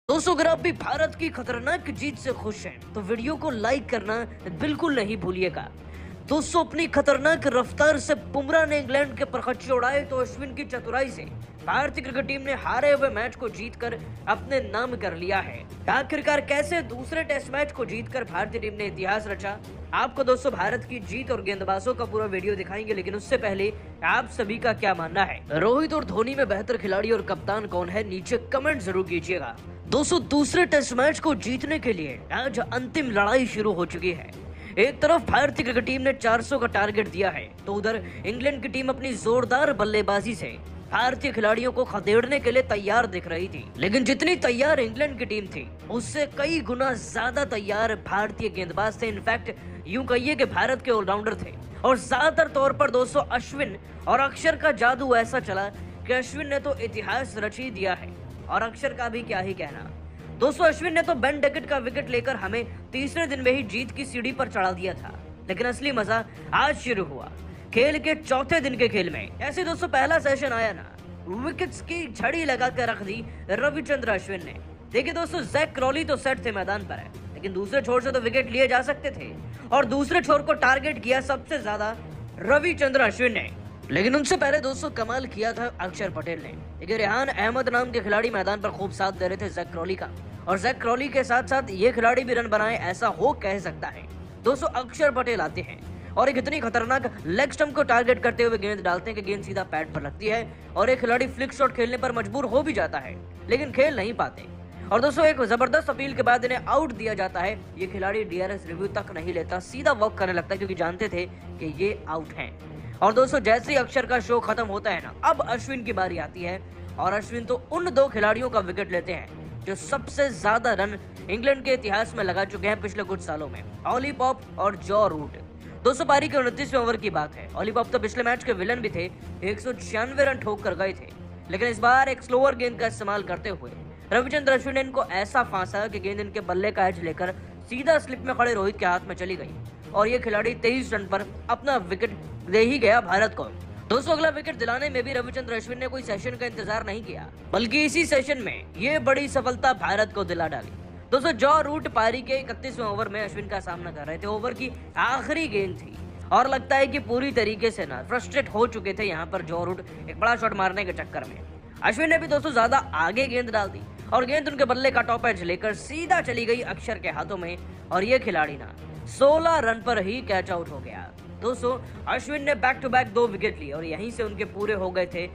दोस्तों अगर आप भी भारत की खतरनाक जीत से खुश हैं तो वीडियो को लाइक करना बिल्कुल नहीं भूलिएगा। दोस्तों अपनी खतरनाक रफ्तार से बुमराह ने इंग्लैंड के परखच्चे उड़ाए तो अश्विन की चतुराई से भारतीय क्रिकेट टीम ने हारे हुए मैच को जीतकर अपने नाम कर लिया है। आखिरकार कैसे दूसरे टेस्ट मैच को जीतकर भारतीय टीम ने इतिहास रचा, आपको दोस्तों भारत की जीत और गेंदबाजों का पूरा वीडियो दिखाएंगे, लेकिन उससे पहले आप सभी का क्या मानना है, रोहित और धोनी में बेहतर खिलाड़ी और कप्तान कौन है, नीचे कमेंट जरूर कीजिएगा। दोस्तों दूसरे टेस्ट मैच को जीतने के लिए आज अंतिम लड़ाई शुरू हो चुकी है। एक तरफ भारतीय क्रिकेट टीम ने 400 का टारगेट दिया है तो उधर इंग्लैंड की टीम अपनी जोरदार बल्लेबाजी से भारतीय खिलाड़ियों को खदेड़ने के लिए तैयार दिख रही थी। लेकिन जितनी तैयार इंग्लैंड की टीम थी उससे कई गुना ज्यादा तैयार भारतीय गेंदबाज थे। इनफैक्ट यूं कहिए कि भारत के ऑलराउंडर थे और ज्यादातर तौर पर दोस्तों अश्विन और अक्षर का जादू ऐसा चला कि अश्विन ने तो इतिहास रच ही दिया है और अक्षर का भी क्या ही कहना। दोस्तों अश्विन ने तो बेन डकेट का विकेट लेकर हमें तीसरे दिन में ही जीत की सीढ़ी पर चढ़ा दिया था, लेकिन असली मजा आज शुरू हुआ खेल के चौथे दिन के खेल में। ऐसे दोस्तों पहला सेशन आया ना, विकेट्स की झड़ी लगा कर रख दी रविचंद्र अश्विन ने। देखिए दोस्तों जैक क्रॉली तो सेट थे मैदान पर है, लेकिन दूसरे छोर से तो विकेट लिए जा सकते थे और दूसरे छोर को टारगेट किया सबसे ज्यादा रविचंद्र अश्विन ने। लेकिन उनसे पहले दोस्तों कमाल किया था अक्षर पटेल ने। देखिए रेहान अहमद नाम के खिलाड़ी मैदान पर खूब साथ दे रहे थे जैक क्रॉली का, और जैक क्रॉली के साथ साथ ये खिलाड़ी भी रन बनाए ऐसा हो कह सकता है। दोस्तों अक्षर पटेल आते हैं और एक इतनी खतरनाक लेग स्टंप को टारगेट करते हुए गेंद डालते हैं कि गेंद सीधा पैड पर लगती है और एक खिलाड़ी फ्लिक शॉट खेलने पर मजबूर हो भी जाता है, लेकिन खेल नहीं पाते। और दोस्तों एक जबरदस्त अपील के बाद इन्हें आउट दिया जाता है। ये खिलाड़ी डीआरएस रिव्यू तक नहीं लेता, सीधा वॉक करने लगता है क्योंकि जानते थे कि ये आउट हैं। और दोस्तों जैसे ही अक्षर का शो खत्म होता है ना, अब अश्विन की बारी आती है और अश्विन तो उन दो खिलाड़ियों का विकेट लेते हैं जो सबसे ज्यादा रन इंग्लैंड के इतिहास में लगा चुके हैं पिछले कुछ सालों में, ऑली पॉप और जॉ रूट। दोस्तों पारी के 29वें ओवर की बात है। ऑली पॉप तो पिछले मैच के विलन भी थे, 196 रन ठोक कर गए थे, लेकिन इस बार एक स्लोअर गेंद का इस्तेमाल करते हुए रविचंद्र अश्विन ने इनको ऐसा फांसा कि गेंद इनके बल्ले का एज लेकर सीधा स्लिप में खड़े रोहित के हाथ में चली गई और ये खिलाड़ी 23 रन पर अपना विकेट दे ही गया भारत को। दोस्तों अगला विकेट दिलाने में भी रविचंद्र अश्विन ने कोई सेशन का इंतजार नहीं किया, बल्कि इसी सेशन में ये बड़ी सफलता भारत को दिला डाली। दोस्तों जॉ रूट पारी के 31वें ओवर में अश्विन का सामना कर रहे थे। ओवर की आखिरी गेंद थी और लगता है कि पूरी तरीके से ना फ्रस्ट्रेट हो चुके थे यहाँ पर जॉ रूट एक बड़ा शॉट मारने के चक्कर में। अश्विन ने भी दोस्तों ज्यादा आगे गेंद डाल दी और गेंद उनके बल्ले का टॉप एज लेकर सीधा चली गई अक्षर के हाथों में और ये खिलाड़ी ना 16 रन पर ही कैच आउट हो गया। दोस्तों अश्विन ने बैक टू बैक 2 विकेट लिए और यहीं से उनके पूरे हो गए थे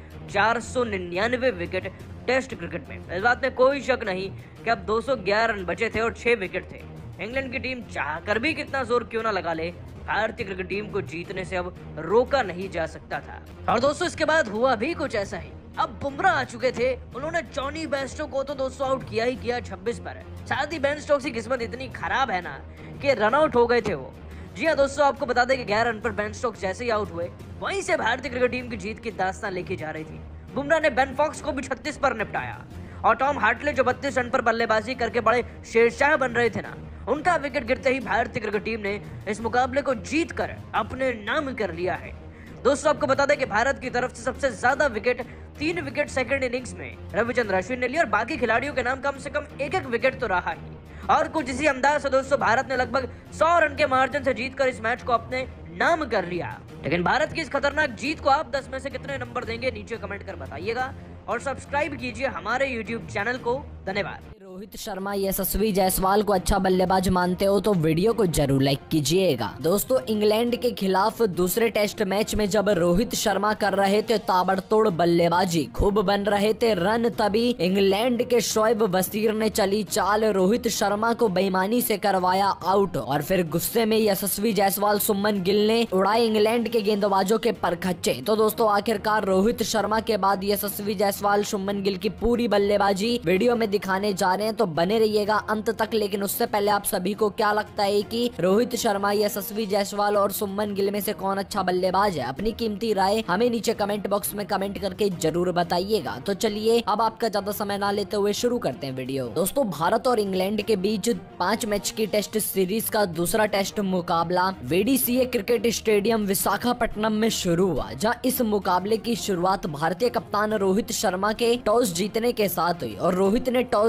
499 विकेट टेस्ट क्रिकेट में। इस बात में कोई शक नहीं कि अब 211 रन बचे थे और 6 विकेट थे। इंग्लैंड की टीम चाहकर भी कितना जोर क्यों ना लगा ले, भारतीय क्रिकेट टीम को जीतने से अब रोका नहीं जा सकता था। और दोस्तों इसके बाद हुआ भी कुछ ऐसा ही। अब बुमराह आ चुके थे, उन्होंने जॉनी बेयरस्टो को तो दोस्तों आउट किया ही किया 26 पर। साथ ही बेन स्टोक्स की किस्मत इतनी खराब है ना कि रन आउट हो गए थे वो। जी हाँ दोस्तों आपको बता दें कि 11 रन पर बेन स्टोक्स जैसे ही आउट हुए वहीं से भारतीय क्रिकेट टीम की जीत की दास्तान लेके जा रही थी। बुमराह ने बेन फॉक्स को भी 36 पर निपटाया और टॉम हार्टले जो 32 रन पर बल्लेबाजी करके बड़े शेरशाह बन रहे थे ना, उनका विकेट गिरते ही भारतीय क्रिकेट टीम ने इस मुकाबले को जीत कर अपने नाम कर लिया है। दोस्तों आपको बता दें कि भारत की तरफ से सबसे ज्यादा विकेट 3 विकेट सेकंड इनिंग्स में रविचंद्र अश्विन ने लिया और बाकी खिलाड़ियों के नाम कम से कम एक विकेट तो रहा ही। और कुछ इसी अंदाज से दोस्तों भारत ने लगभग 100 रन के मार्जिन से जीतकर इस मैच को अपने नाम कर लिया। लेकिन भारत की इस खतरनाक जीत को आप 10 में से कितने नंबर देंगे नीचे कमेंट कर बताइएगा और सब्सक्राइब कीजिए हमारे YouTube चैनल को। धन्यवाद। रोहित शर्मा यशस्वी जायसवाल को अच्छा बल्लेबाज मानते हो तो वीडियो को जरूर लाइक कीजिएगा। दोस्तों इंग्लैंड के खिलाफ दूसरे टेस्ट मैच में जब रोहित शर्मा कर रहे थे ताबड़तोड़ बल्लेबाजी, खूब बन रहे थे रन, तभी इंग्लैंड के शोएब वसीर ने चली चाल, रोहित शर्मा को बेईमानी से करवाया आउट और फिर गुस्से में यशस्वी जायसवाल सुमन गिल ने उड़ाए इंग्लैंड के गेंदबाजों के परखच्चे। तो दोस्तों आखिरकार रोहित शर्मा के बाद यशस्वी जायसवाल सुमन गिल की पूरी बल्लेबाजी वीडियो में दिखाने जा रहे हैं, तो बने रहिएगा अंत तक। लेकिन उससे पहले आप सभी को क्या लगता है कि रोहित शर्मा, यशस्वी जायसवाल और सुमन गिल में से कौन अच्छा बल्लेबाज है? अपनी कीमती राय हमें नीचे कमेंट बॉक्स में कमेंट करके जरूर बताइएगा। तो चलिए अब आपका ज्यादा समय ना लेते हुए शुरू करते हैं वीडियो। दोस्तों भारत और इंग्लैंड के बीच 5 मैच की टेस्ट सीरीज का दूसरा टेस्ट मुकाबला VDCA क्रिकेट स्टेडियम विशाखापट्टनम में शुरू हुआ, जहां इस मुकाबले की शुरुआत भारतीय कप्तान रोहित शर्मा के टॉस जीतने के साथ हुई और रोहित ने टॉस जीतकर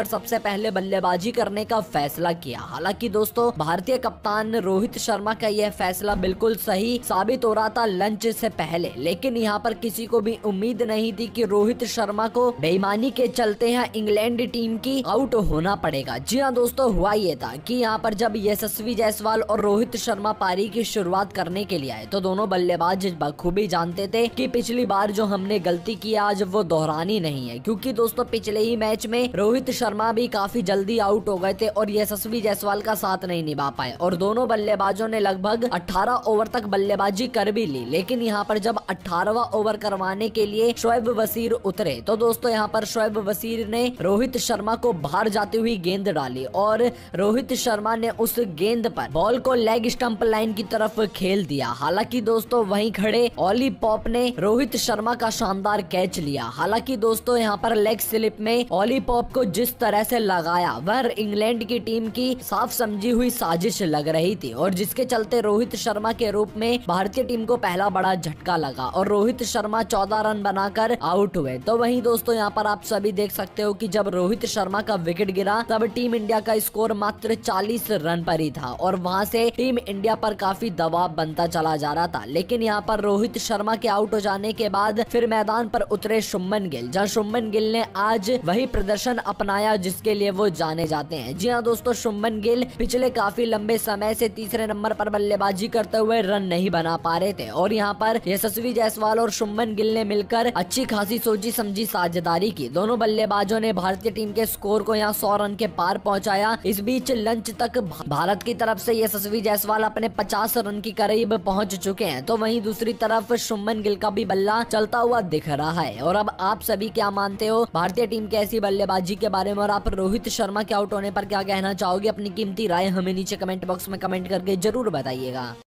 सबसे पहले बल्लेबाजी करने का फैसला किया। हालांकि दोस्तों भारतीय कप्तान रोहित शर्मा का यह फैसला बिल्कुल सही साबित हो रहा था लंच से पहले, लेकिन यहाँ पर किसी को भी उम्मीद नहीं थी कि रोहित शर्मा को बेईमानी के चलते यहाँ इंग्लैंड टीम की आउट होना पड़ेगा। जी हाँ दोस्तों, हुआ ये था कि यहाँ पर जब यशस्वी जायसवाल और रोहित शर्मा पारी की शुरुआत करने के लिए आए तो दोनों बल्लेबाज बखूबी जानते थे कि पिछली बार जो हमने गलती की आज वो दोहरानी नहीं है, क्योंकि दोस्तों पिछले ही मैच में रोहित शर्मा भी काफी जल्दी आउट हो गए थे और यशस्वी जायसवाल का साथ नहीं निभा पाए और दोनों बल्लेबाजों ने लगभग 18 ओवर तक बल्लेबाजी कर भी ली। लेकिन यहाँ पर जब 18वां ओवर करवाने के लिए शोएब वसीर उतरे तो दोस्तों यहाँ पर शोएब वसीर ने रोहित शर्मा को बाहर जाती हुई गेंद डाली और रोहित शर्मा ने उस गेंद पर बॉल को लेग स्टंप लाइन की तरफ खेल दिया। हालांकि दोस्तों वहीं खड़े ऑली पॉप ने रोहित शर्मा का शानदार कैच लिया। हालांकि दोस्तों यहाँ पर लेग स्लिप में ऑली पॉप को जिस तरह से लगाया वह इंग्लैंड की टीम की साफ समझी हुई साजिश लग रही थी और जिसके चलते रोहित शर्मा के रूप में भारतीय टीम को पहला बड़ा झटका लगा और रोहित शर्मा 14 रन बनाकर आउट हुए। तो वहीं दोस्तों यहाँ पर आप सभी देख सकते हो कि जब रोहित शर्मा का विकेट गिरा तब टीम इंडिया का स्कोर मात्र 40 रन पर ही था और वहां से टीम इंडिया पर काफी दबाव बनता चला जा रहा था। लेकिन यहाँ पर रोहित शर्मा के आउट हो जाने के बाद फिर मैदान पर उतरे शुभमन गिल, जहाँ शुभमन गिल ने आज वही प्रदर्शन अपनाया जिसके लिए वो जाने जाते हैं। जी हाँ दोस्तों, शुभमन गिल पिछले काफी लंबे समय से तीसरे नंबर पर बल्लेबाजी करते हुए रन नहीं बना पा रहे थे और यहाँ पर यशस्वी जायसवाल और शुभमन गिल ने मिलकर अच्छी खासी सोची समझी साझेदारी की। दोनों बल्लेबाजों ने भारतीय टीम के स्कोर को यहाँ 100 रन के पार पहुंचाया। इस बीच लंच तक भारत की तरफ से यशस्वी जायसवाल अपने 50 रन के करीब पहुंच चुके हैं, तो वहीं दूसरी तरफ शुभमन गिल का भी बल्ला चलता हुआ दिख रहा है। और अब आप सभी क्या मानते हो भारतीय टीम की ऐसी बल्लेबाजी के बारे में और आप रोहित शर्मा के आउट होने पर क्या कहना चाहोगे? अपनी कीमती राय हमें नीचे कमेंट बॉक्स में कमेंट करके जरूर बताइएगा।